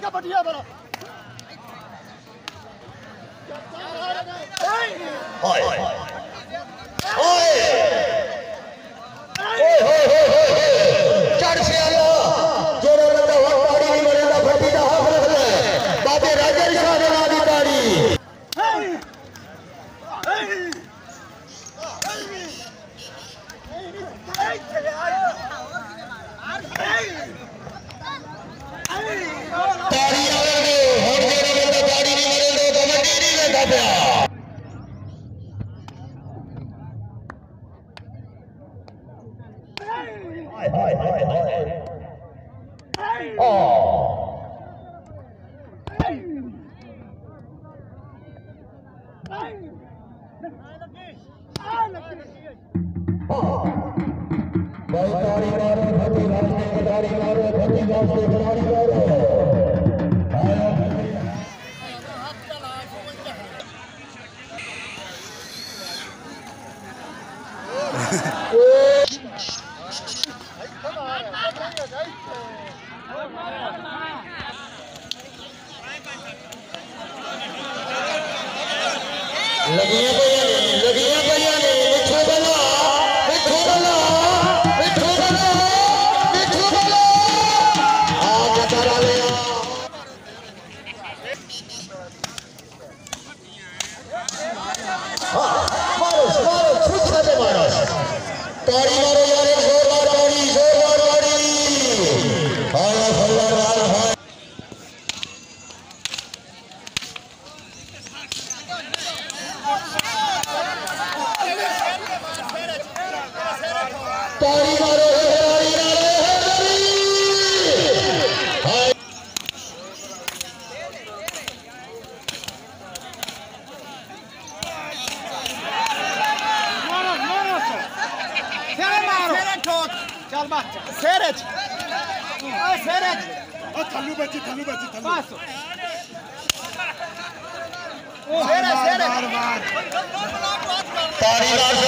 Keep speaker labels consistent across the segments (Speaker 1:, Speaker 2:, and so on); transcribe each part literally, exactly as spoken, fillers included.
Speaker 1: बढ़िया बड़ा
Speaker 2: ओए ओए ओए ओए चढ़ से आया जोरो लगा वाड़ी नहीं मरेगा फटी दा हाफ रख ले बाबे राजा शाह दे नादी ताड़ी ताड़ी आवे हम जोरो लगा वाड़ी नहीं मरेगा कबड्डी नहीं लेता पिया हाय हाय हाय ओ भाई तारी मारो भती राज में तारी मारो भती गांव से खिलाड़ी मारो लगिया भैया लगिया भैया ने मिठू बना मिठू बना मिठू बना मिठू बना आग करा ले हां मारो मारो छुछा दे मारो ताड़ी मारो यार जोरदार ताड़ी जोरदार ताड़ी आया फल्लार हाय ताड़ी मारो ताड़ी मारो हाय
Speaker 1: मारो मारो सेरे मारो सेरे ठोक चल बात सेरे ओ सेरे ओ थल्लू बच्ची थल्लू बच्ची थल्लू बस ओ सेरे सेरे
Speaker 2: ताड़ी मारो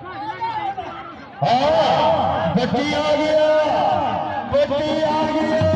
Speaker 2: हाँ बच्ची आ गया बच्ची आ गया